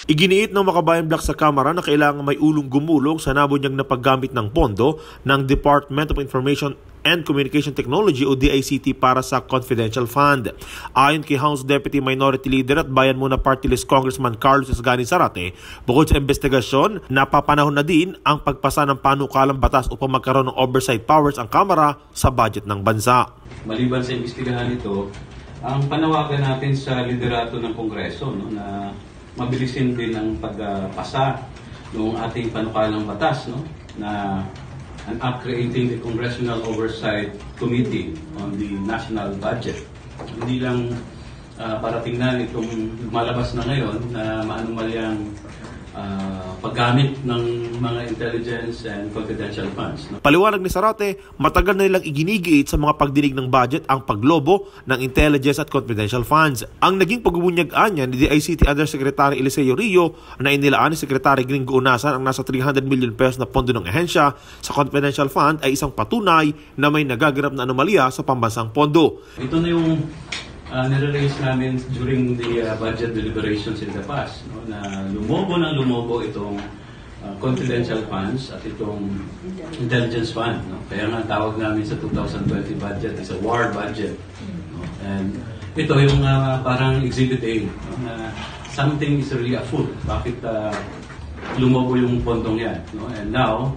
Iginiit ng Makabayan Black sa Kamara na kailangan may ulong gumulong sa nabunyag na paggamit ng pondo ng Department of Information and Communication Technology o DICT para sa confidential fund. Ayon kay House Deputy Minority Leader at Bayan Muna Party List Congressman Carlos Esgani Zarate, bukod sa investigasyon, napapanahon na din ang pagpasa ng panukalang batas upang magkaroon ng oversight powers ang Kamara sa budget ng bansa. Maliban sa investigahan ito, ang panawagan natin sa liderato ng Kongreso na mabilisin din ang pagpasa ng ating panukalang batas na creating the Congressional Oversight Committee on the National Budget. Hindi lang para tingnan itong lumalabas na ngayon na maanumalyang paggamit ng mga intelligence and confidential funds. Paliwanag ni Zarate, matagal na nilang iginigiit sa mga pagdinig ng budget ang paglobo ng intelligence at confidential funds. Ang naging pagbubunyag-an niya ni DICT Undersecretary Eliseo Rio na inilaan ni Secretary Gringo Unasan ang nasa 300 million pesos na pondo ng ahensya sa confidential fund ay isang patunay na may nagaganap na anomalya sa pambansang pondo. Ito na yung nire-raise namin during the budget deliberations in the past, na lumobo itong confidential funds at itong intelligence fund. Kaya nga tawag namin sa 2020 budget is a war budget. And ito yung parang Exhibit A, na something is really afoot. Bakit lumobo yung pondong yan? And now,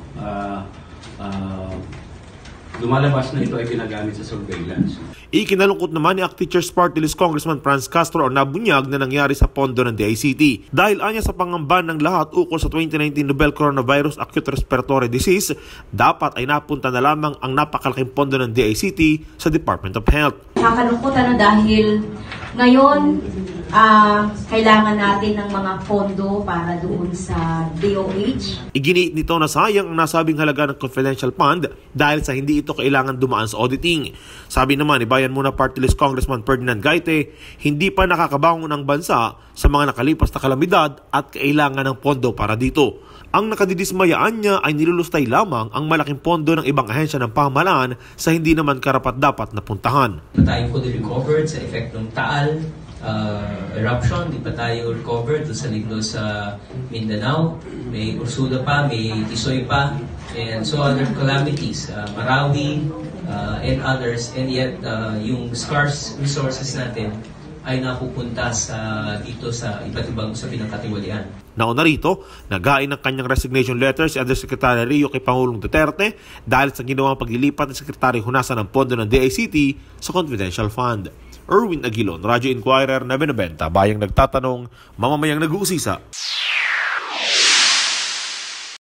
lumalabas na ito ay ginagamit sa surveillance. Ikinalungkot naman ni Act Teachers Party List Congressman Franz Castro ang nabunyag na nangyari sa pondo ng DICT. Dahil anya sa pangamba ng lahat ukol sa 2019 Novel Coronavirus Acute Respiratory Disease, dapat ay napunta na lamang ang napakalaking pondo ng DICT sa Department of Health. Nakakalungkot dahil ngayon kailangan natin ng mga pondo para doon sa DOH. Iginiit nito na sayang ang nasabing halaga ng confidential fund dahil sa hindi ito kailangan dumaan sa auditing. Sabi naman ni Bayan Muna Party List Congressman Ferdinand Gaite, hindi pa nakakabangon ang bansa sa mga nakalipas na kalamidad at kailangan ng pondo para dito. Ang nakadidismayaan niya ay nilulustay lamang ang malaking pondo ng ibang ahensya ng pamahalaan sa hindi naman karapat-dapat na puntahan. Di pa tayo fully recovered sa effect ng Taal eruption, di pa tayo recovered sa ligno sa Mindanao, may Ursula pa, may Tisoy pa, and so other calamities, Marawi, and others, and yet yung scarce resources natin ay napupunta dito sa iba't ibang usapin ng katiwalian. Nauna rito, nagain ng kanyang resignation letter si Undersecretary Rio kay Pangulong Duterte dahil sa ginawang paglilipat ng Secretary Hunasan ng pondo ng DICT sa confidential fund. Erwin Aguilon, Radyo Inquirer, 990, bayang nagtatanong, mamamayang nag-uusisa.